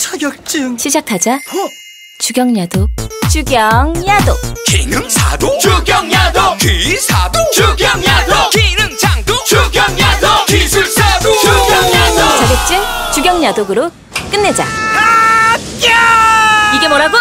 자격증. 시작하자. 주경야독. 주경야독. 기능사도 주경야독. 기사도 주경야독. 기능장도 주경야독. 기술사도 주경야독. 자격증 주경야독으로 끝내자. 이게 뭐라고?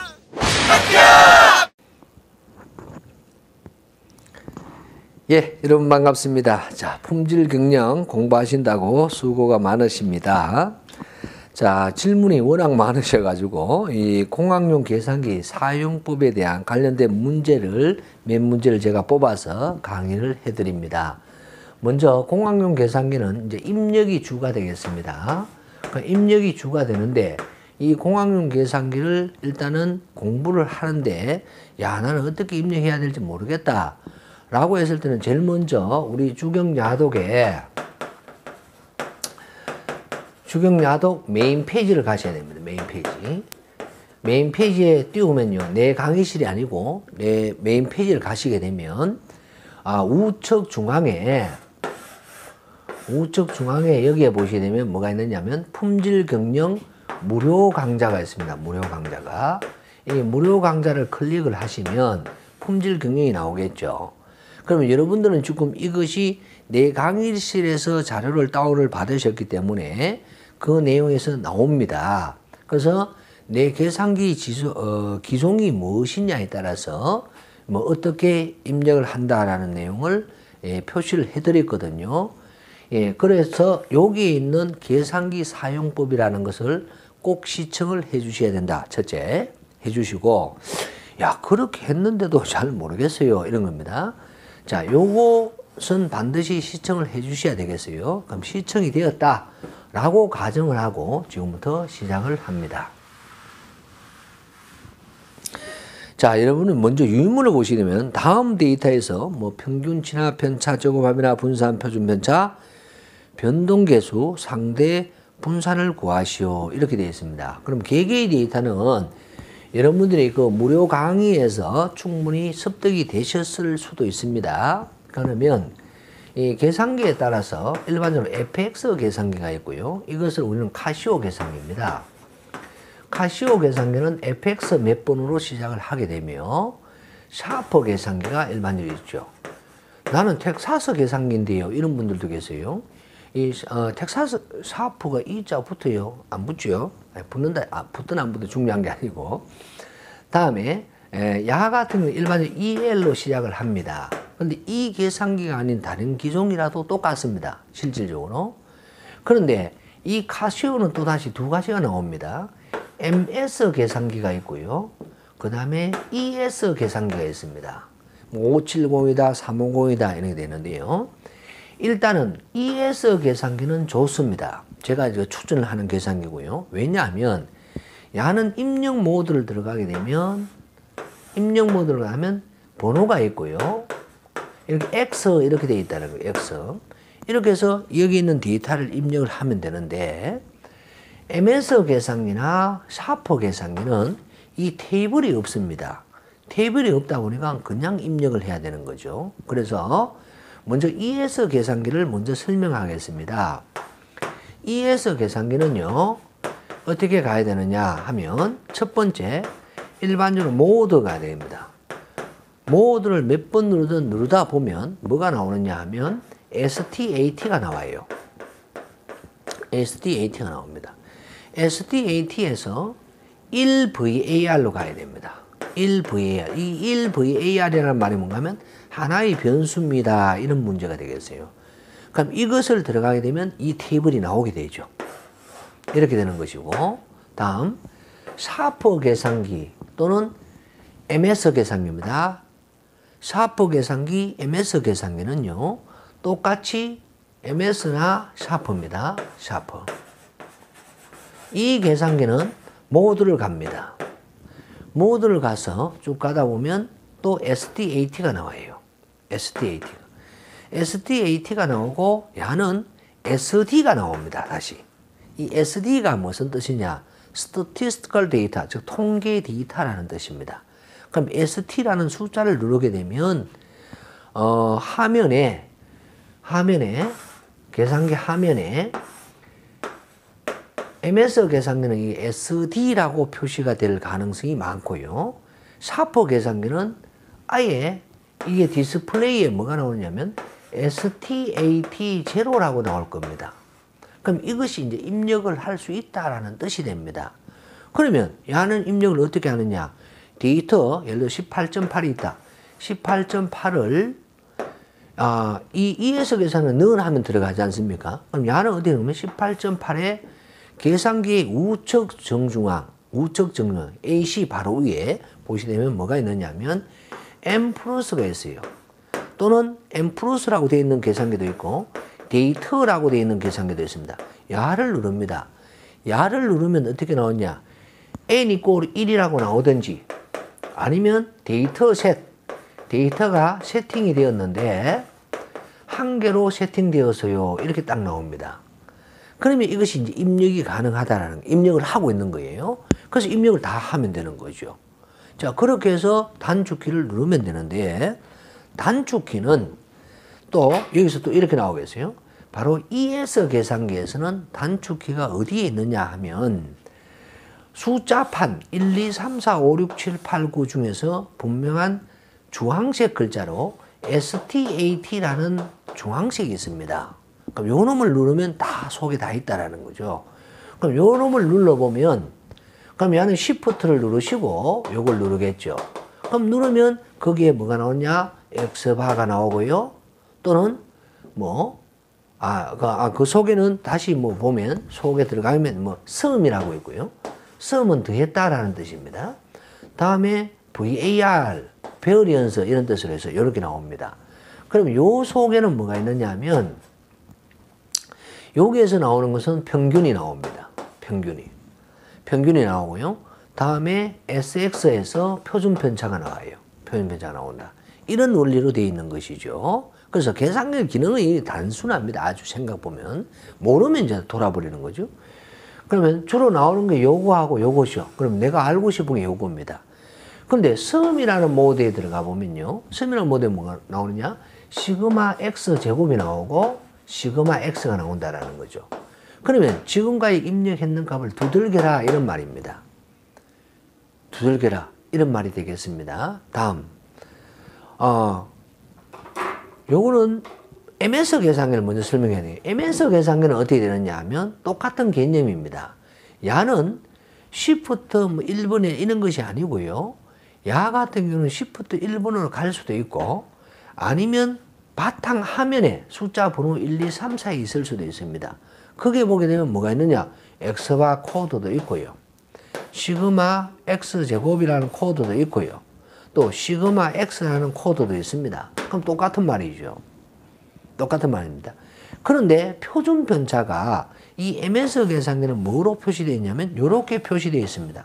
예, 여러분 반갑습니다. 자, 품질 경영 공부하신다고 수고가 많으십니다. 자, 질문이 워낙 많으셔가지고 이 공학용 계산기 사용법에 대한 관련된 문제를 몇 문제를 제가 뽑아서 강의를 해드립니다. 먼저 공학용 계산기는 이제 입력이 주가 되겠습니다. 그러니까 입력이 주가 되는데 이 공학용 계산기를 일단은 공부를 하는데 야, 나는 어떻게 입력해야 될지 모르겠다 라고 했을 때는 제일 먼저 우리 주경야독에 주경야독 메인 페이지를 가셔야 됩니다. 메인 페이지. 메인 페이지에 띄우면요, 내 강의실이 아니고 내 메인 페이지를 가시게 되면 우측 중앙에 여기에 보시게 되면 뭐가 있느냐면 품질 경영 무료 강좌가 있습니다. 무료 강좌가. 이 무료 강좌를 클릭을 하시면 품질 경영이 나오겠죠. 그러면 여러분들은 지금 이것이 내 강의실에서 자료를 다운을 받으셨기 때문에 그 내용에서 나옵니다. 그래서 내 계산기 기종이 무엇이냐에 따라서 뭐 어떻게 입력을 한다라는 내용을 표시를 해드렸거든요. 예, 그래서 여기에 있는 계산기 사용법이라는 것을 꼭 시청을 해 주셔야 된다. 첫째, 해 주시고, 야, 그렇게 했는데도 잘 모르겠어요. 이런 겁니다. 자, 요것은 반드시 시청을 해 주셔야 되겠어요. 그럼 시청이 되었다 라고 가정을 하고 지금부터 시작을 합니다. 자, 여러분은 먼저 유인물을 보시려면 다음 데이터에서 뭐 평균 진화 편차 저급함이나 분산 표준 편차 변동계수 상대 분산을 구하시오 이렇게 되어 있습니다. 그럼 개개의 데이터는 여러분들이 그 무료 강의에서 충분히 습득이 되셨을 수도 있습니다. 그러면 이 계산기에 따라서 일반적으로 FX 계산기가 있고요. 이것을 우리는 카시오 계산기입니다. 카시오 계산기는 FX 몇 번으로 시작을 하게 되며 샤퍼 계산기가 일반적으로 있죠. 나는 텍사스 계산기인데요. 이런 분들도 계세요. 이 텍사스 샤퍼가 E자 붙어요? 안 붙죠? 붙는다, 붙든 안 붙든 중요한 게 아니고. 다음에 야 같은 경우는 일반적으로 EL로 시작을 합니다. 그런데 이 계산기가 아닌 다른 기종이라도 똑같습니다. 실질적으로. 그런데 이 카시오는 또다시 두 가지가 나옵니다. MS 계산기가 있고요. 그 다음에 ES 계산기가 있습니다. 570이다, 350이다 이렇게 되는데요. 일단은 ES 계산기는 좋습니다. 제가 이제 추천을 하는 계산기고요. 왜냐하면 야는 입력 모드를 들어가게 되면 번호가 있고요. 이렇게 X 이렇게 되어 있다는 거예요. X. 이렇게 해서 여기 있는 데이터를 입력을 하면 되는데 MS 계산기나 샤퍼 계산기는 이 테이블이 없습니다. 테이블이 없다 보니까 그냥 입력을 해야 되는 거죠. 그래서 먼저 ES 계산기를 먼저 설명하겠습니다. ES 계산기는요, 어떻게 가야 되느냐 하면 첫 번째, 일반적으로 모드가 됩니다. 모드를 몇 번 누르다 보면 뭐가 나오느냐 하면 STAT가 나와요. STAT가 나옵니다. STAT에서 1VAR로 가야 됩니다. 1VAR. 이 1VAR이라는 말이 뭔가 하면 하나의 변수입니다. 이런 문제가 되겠어요. 그럼 이것을 들어가게 되면 이 테이블이 나오게 되죠. 이렇게 되는 것이고, 다음 샤퍼 계산기 또는 MS 계산기입니다. 샤퍼 계산기, MS 계산기는요, 똑같이 MS나 샤퍼입니다. 샤퍼. 이 계산기는 모드를 갑니다. 모드를 가서 쭉 가다 보면 또 STAT가 나와요. STAT가 나오고 야는 SD가 나옵니다. 다시. 이 SD가 무슨 뜻이냐? Statistical Data, 즉 통계 데이터라는 뜻입니다. 그럼 ST라는 숫자를 누르게 되면 화면에 계산기 화면에 MS 계산기는 이 SD라고 표시가 될 가능성이 많고요. 샤프 계산기는 아예 이게 디스플레이에 뭐가 나오냐면 STAT0라고 나올 겁니다. 그럼 이것이 이제 입력을 할 수 있다라는 뜻이 됩니다. 그러면 야는 입력을 어떻게 하느냐? 데이터 예를 들어 18.8이 있다. 18.8을 이 ES 계산은 는 하면 들어가지 않습니까? 그럼 야는 어디에 넣으면 18.8에 계산기의 우측 정중앙 AC 바로 위에 보시면 뭐가 있느냐면 M 플러스가 있어요. 또는 M 플러스라고 되어 있는 계산기도 있고 데이터라고 되어 있는 계산기도 있습니다. 야를 누릅니다. 야를 누르면 어떻게 나오냐? n 이꼴 1이라고 나오든지 아니면 데이터가 세팅이 되었는데 한 개로 세팅되어서요. 이렇게 딱 나옵니다. 그러면 이것이 이제 입력이 가능하다라는 입력을 하고 있는 거예요. 그래서 입력을 다 하면 되는 거죠. 자, 그렇게 해서 단축키를 누르면 되는데 단축키는 또 여기서 또 이렇게 나오겠어요. 바로 ES 계산기에서는 단축키가 어디에 있느냐 하면 숫자판 1, 2, 3, 4, 5, 6, 7, 8, 9 중에서 분명한 주황색 글자로 STAT라는 주황색이 있습니다. 그럼 요 놈을 누르면 다 속에 다 있다라는 거죠. 그럼 요 놈을 눌러보면 그럼 얘는 Shift를 누르시고 요걸 누르겠죠. 그럼 누르면 거기에 뭐가 나오냐? X바가 나오고요. 또는 그 속에는 다시 보면 속에 들어가면 sum이라고 있고요. sum은 더했다라는 뜻입니다. 다음에 VAR, variance 이런 뜻으로 해서 이렇게 나옵니다. 그럼 요 속에는 뭐가 있느냐 하면 여기에서 나오는 것은 평균이 나옵니다. 평균이 나오고요. 다음에 SX에서 표준 편차가 나와요. 표준 편차가 나온다. 이런 원리로 되어 있는 것이죠. 그래서 계산기 기능이 단순합니다. 아주 생각 보면. 모르면 이제 돌아버리는 거죠. 그러면 주로 나오는 게 요거하고 요것이요. 그럼 내가 알고 싶은 게 요겁니다. 근데 sum이라는 모드에 들어가 보면요. sum이라는 모드에 뭐가 나오느냐? 시그마 x 제곱이 나오고 시그마 x가 나온다라는 거죠. 그러면 지금까지 입력했는 값을 두들겨라 이런 말입니다. 두들겨라 이런 말이 되겠습니다. 다음 요거는 MS 계산기를 먼저 설명해야 돼요. MS 계산기는 어떻게 되느냐 하면 똑같은 개념입니다. 야는 Shift 1번에 이런 것이 아니고요. 야 같은 경우는 Shift 1번으로 갈 수도 있고 아니면 바탕 화면에 숫자 번호 1, 2, 3, 4에 있을 수도 있습니다. 거기에 보게 되면 뭐가 있느냐? X바 코드도 있고요. 시그마 X 제곱이라는 코드도 있고요. 또 시그마 X라는 코드도 있습니다. 그럼 똑같은 말이죠. 똑같은 말입니다. 그런데 표준 편차가 이 MS 계산기는 뭐로 표시되어 있냐면 이렇게 표시되어 있습니다.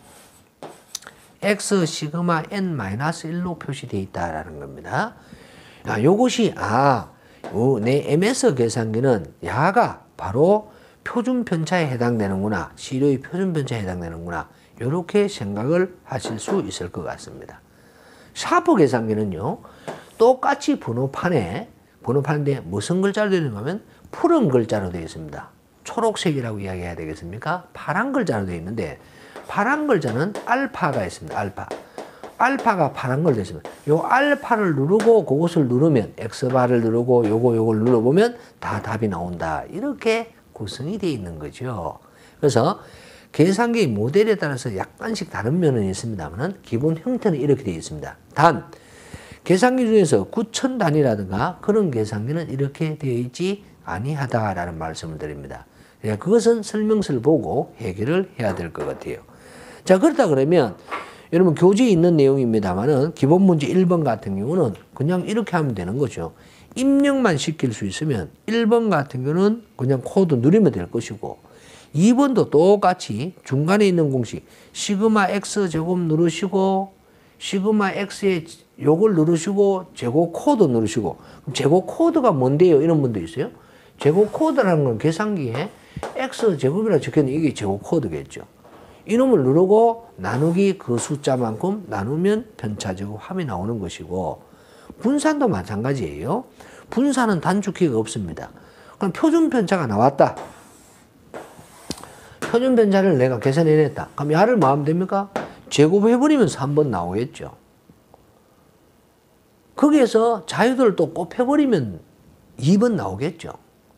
X 시그마 N-1로 표시되어 있다라는 겁니다. 요것이 내 MS 계산기는 야가 바로 표준 편차에 해당되는구나. 시료의 표준 편차에 해당되는구나. 이렇게 생각을 하실 수 있을 것 같습니다. 샤프 계산기는요. 똑같이 번호판인데 무슨 글자로 되어 있는가 하면 푸른 글자로 되어 있습니다. 초록색이라고 이야기해야 되겠습니까? 파란 글자로 되어 있는데 파란 글자는 알파가 있습니다. 알파가 파란 걸 되어 있습니다. 요 알파를 누르고 그것을 누르면 X바를 누르고 요걸 눌러보면 다 답이 나온다. 이렇게 구성이 되어 있는 거죠. 그래서 계산기 모델에 따라서 약간씩 다른 면은 있습니다만 기본 형태는 이렇게 되어 있습니다. 단 계산기 중에서 9천 단위라든가 그런 계산기는 이렇게 되어 있지 아니하다라는 말씀을 드립니다. 그것은 설명서를 보고 해결을 해야 될 것 같아요. 자, 그렇다 그러면 여러분 교재에 있는 내용입니다만은 기본 문제 1번 같은 경우는 그냥 이렇게 하면 되는 거죠. 입력만 시킬 수 있으면 1번 같은 경우는 그냥 코드 누르면 될 것이고 2번도 똑같이 중간에 있는 공식 시그마 x 제곱 누르시고 시그마 x에 요걸 누르시고 제곱 코드 누르시고 그럼 제곱 코드가 뭔데요? 이런 분도 있어요. 제곱 코드라는 건 계산기에 x 제곱이라고 적혀있는 이게 제곱 코드겠죠. 이놈을 누르고 나누기 그 숫자만큼 나누면 편차제곱 합이 나오는 것이고 분산도 마찬가지예요. 분산은 단축키가 없습니다. 그럼 표준 편차가 나왔다. 표준 편차를 내가 계산해냈다. 그럼 야를 뭐 하면 됩니까? 제곱해버리면 3번 나오겠죠. 거기에서 자유도를 또 곱해버리면 2번 나오겠죠.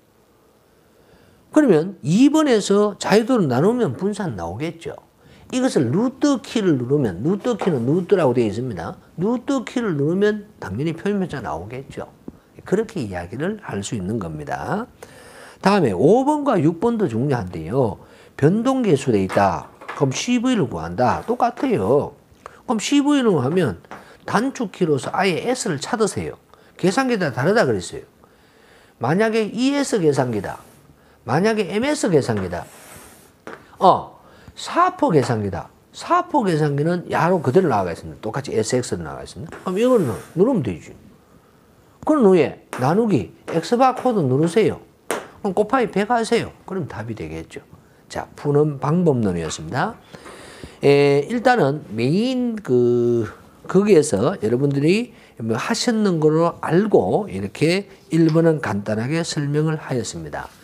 그러면 2번에서 자유도를 나누면 분산 나오겠죠. 이것을 루트 키를 누르면, 루트 키는 루트라고 되어 있습니다. 루트 키를 누르면 당연히 표준편차 나오겠죠. 그렇게 이야기를 할 수 있는 겁니다. 다음에 5번과 6번도 중요한데요. 변동계수 돼 있다. 그럼 CV를 구한다. 똑같아요. 그럼 CV를 하면 단축키로서 아예 S를 찾으세요. 계산기가 다르다 그랬어요. 만약에 ES 계산기다. 만약에 MS 계산기다. 사포 계산기다. 사포 계산기는 야로 그대로 나가 있습니다. 똑같이 SX로 나가 있습니다. 그럼 이거는 누르면 되지. 그런 후에 나누기 X바 코드 누르세요. 그럼 곱하기 100 하세요. 그럼 답이 되겠죠. 자, 푸는 방법론이었습니다. 일단은 메인 거기에서 여러분들이 뭐 하셨는 걸로 알고 이렇게 1번은 간단하게 설명을 하였습니다.